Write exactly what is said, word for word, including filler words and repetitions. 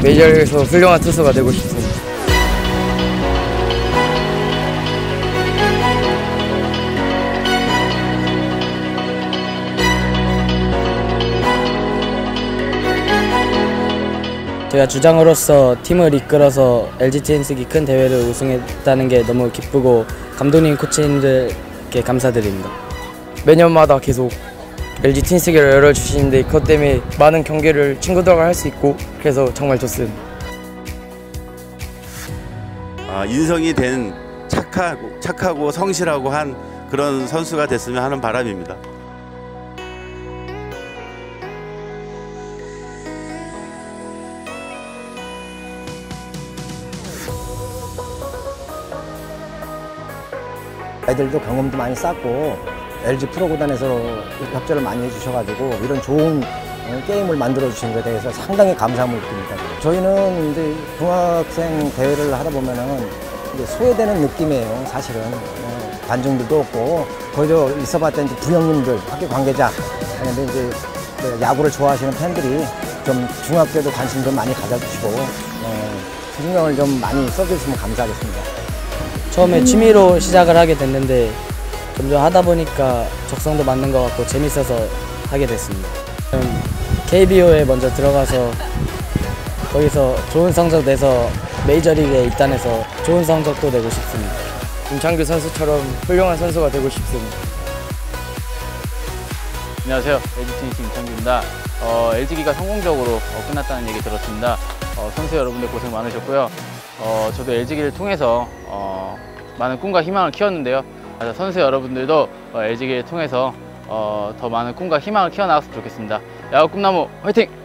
메이저리그에서 훌륭한 투수가 되고 싶습니다. 제가 주장으로서 팀을 이끌어서 엘지 트윈스기 큰 대회를 우승했다는 게 너무 기쁘고 감독님, 코치님들께 감사드립니다. 매년마다 계속 엘지 트윈스기를 열어주시는데 그것 때문에 많은 경기를 친구들과 할 수 있고 그래서 정말 좋습니다. 아, 인성이 된 착하고, 착하고 성실하고 한 그런 선수가 됐으면 하는 바람입니다. 아이들도 경험도 많이 쌓고 엘지 프로구단에서 협조를 많이 해주셔가지고 이런 좋은 게임을 만들어 주신 것에 대해서 상당히 감사함을 느낍니다. 저희는 이제 중학생 대회를 하다 보면은 이제 소외되는 느낌이에요. 사실은 관중들도 없고 거기서 있어봤던 이제 부형님들, 학교 관계자, 근데 이제 야구를 좋아하시는 팬들이 좀 중학교도 관심 좀 많이 가져주시고 신경을 좀 많이 써주시면 감사하겠습니다. 처음에 취미로 시작을 하게 됐는데 점점 하다 보니까 적성도 맞는 것 같고 재밌어서 하게 됐습니다. 케이비오에 먼저 들어가서 거기서 좋은 성적 내서 메이저리그에 입단해서 좋은 성적도 내고 싶습니다. 김창규 선수처럼 훌륭한 선수가 되고 싶습니다. 안녕하세요. 엘지 트윈스 김창규입니다. 어, 엘지기가 성공적으로 어, 끝났다는 얘기 들었습니다. 어, 선수 여러분들 고생 많으셨고요. 어, 저도 엘지기를 통해서 어, 많은 꿈과 희망을 키웠는데요. 선수 여러분들도 어, 엘지기를 통해서 어, 더 많은 꿈과 희망을 키워나갔으면 좋겠습니다. 야구 꿈나무 화이팅!